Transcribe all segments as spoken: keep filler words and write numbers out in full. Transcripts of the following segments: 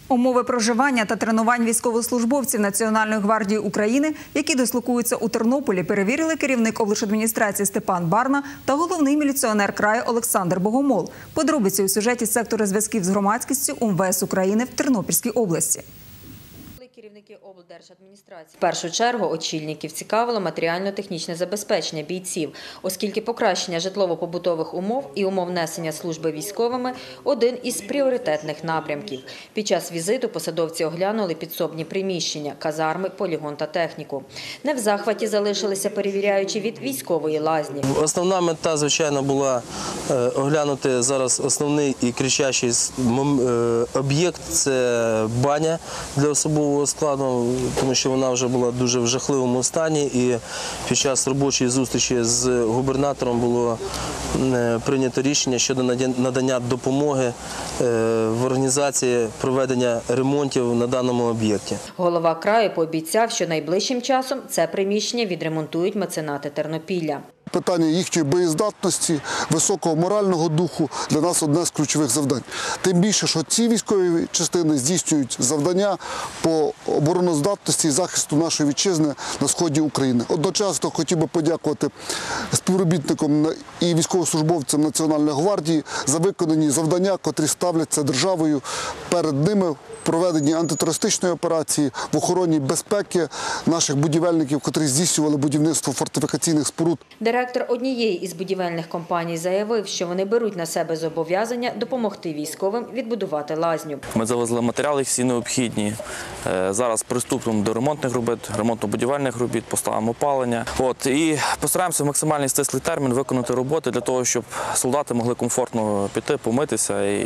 Умови проживання та тренувань військовослужбовців Національної гвардії України, які дислокуються у Тернополі, перевірили керівник облдержадміністрації Степан Барна та головний міліціонер краю Олександр Богомол. Подробиці у сюжеті сектора зв'язків з громадськістю УМВС України в Тернопільській області. Керівники облдержадміністрації в першу чергу очільників цікавило матеріально-технічне забезпечення бійців, оскільки покращення житлово-побутових умов і умов несення служби військовими – один із пріоритетних напрямків. Під час візиту посадовці оглянули підсобні приміщення, казарми, полігон та техніку. Не в захваті залишилися перевіряючи від військової лазні. Основна мета, звичайно, була оглянути зараз основний і кричащий об'єкт – це баня для особового складу, тому що вона вже була дуже в жахливому стані, і під час робочої зустрічі з губернатором було прийнято рішення щодо надання допомоги в організації проведення ремонтів на даному об'єкті. Голова краю пообіцяв, що найближчим часом це приміщення відремонтують меценати Тернопілля. Питання їхньої боєздатності, високого морального духу для нас одне з ключових завдань. Тим більше, що ці військові частини здійснюють завдання по обороноздатності і захисту нашої вітчизни на сході України. Одночасно хотів би подякувати співробітникам і військовослужбовцям Національної гвардії за виконані завдання, котрі ставляться державою перед ними в проведенні антитерористичної операції, в охороні безпеки наших будівельників, котрі здійснювали будівництво фортифікаційних споруд. Директор однієї із будівельних компаній заявив, що вони беруть на себе зобов'язання допомогти військовим відбудувати лазню. Ми завезли матеріали всі необхідні. Зараз приступимо до ремонтних робіт, ремонтно-будівельних робіт, поставимо опалення. От, і постараємося в максимальний стислий термін виконати роботи для того, щоб солдати могли комфортно піти, помитися і,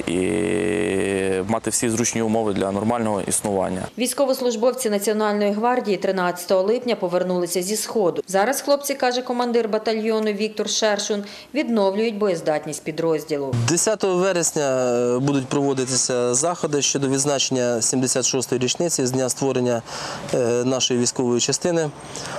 і мати всі зручні умови для нормального існування. Військовослужбовці Національної гвардії тринадцятого липня повернулися зі Сходу. Зараз хлопці, каже командир батальйону Віктор Шершун, відновлюють боєздатність підрозділу. десятого вересня будуть проводитися заходи щодо відзначення сімдесят шостої річниці з дня створення нашої військової частини.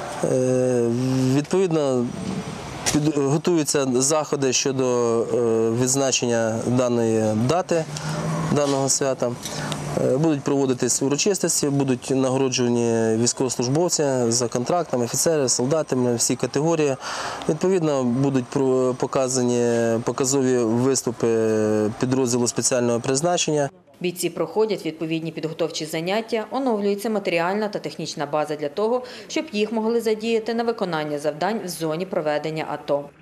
Відповідно, готуються заходи щодо відзначення даної дати, даного свята. Будуть проводитись урочистості, будуть нагороджувані військовослужбовці за контрактами, офіцери, солдатами, всі категорії. Відповідно, будуть показані показові виступи підрозділу спеціального призначення. Бійці проходять відповідні підготовчі заняття, оновлюється матеріальна та технічна база для того, щоб їх могли задіяти на виконання завдань в зоні проведення АТО.